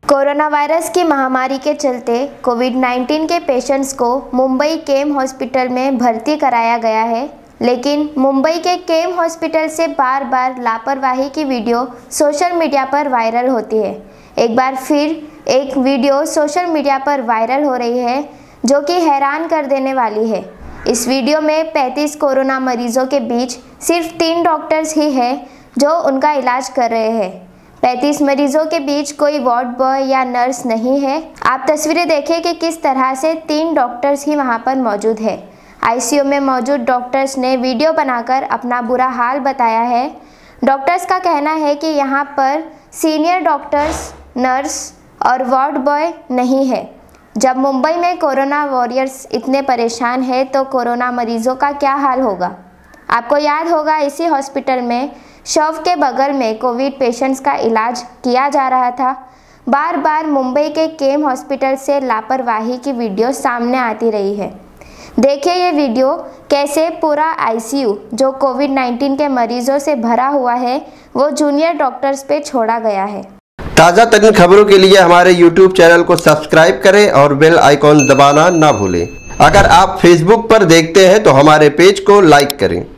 Corona virus की महामारी के चलते कोविड-19 के पेशेंट्स को मुंबई केम हॉस्पिटल में भर्ती कराया गया है, लेकिन मुंबई के केम हॉस्पिटल से बार बार लापरवाही की वीडियो सोशल मीडिया पर वायरल होती है। एक बार फिर एक वीडियो सोशल मीडिया पर वायरल हो रही है जो कि हैरान कर देने वाली है। इस वीडियो में 35 कोरोना मरीजों के बीच सिर्फ 3 डॉक्टर्स ही हैं जो उनका इलाज कर रहे हैं। 35 मरीजों के बीच कोई वार्ड बॉय या नर्स नहीं है। आप तस्वीरें देखें कि किस तरह से 3 डॉक्टर्स ही वहां पर मौजूद है। आईसीयू में मौजूद डॉक्टर्स ने वीडियो बनाकर अपना बुरा हाल बताया है। डॉक्टर्स का कहना है कि यहां पर सीनियर डॉक्टर्स, नर्स और वार्ड बॉय नहीं है। जब मुंबई में कोरोना वॉरियर्स इतने परेशान हैं तो कोरोना मरीजों का क्या हाल होगा। आपको याद होगा इसी हॉस्पिटल में शव के बगल में कोविड पेशेंट्स का इलाज किया जा रहा था। बार बार मुंबई के केम हॉस्पिटल से लापरवाही की वीडियो सामने आती रही है। देखिए ये वीडियो कैसे पूरा आईसीयू जो कोविड-19 के मरीजों से भरा हुआ है वो जूनियर डॉक्टर्स पे छोड़ा गया है। ताज़ा तरीन खबरों के लिए हमारे YouTube चैनल को सब्सक्राइब करें और बेल आइकॉन दबाना ना भूलें। अगर आप Facebook पर देखते हैं तो हमारे पेज को लाइक करें।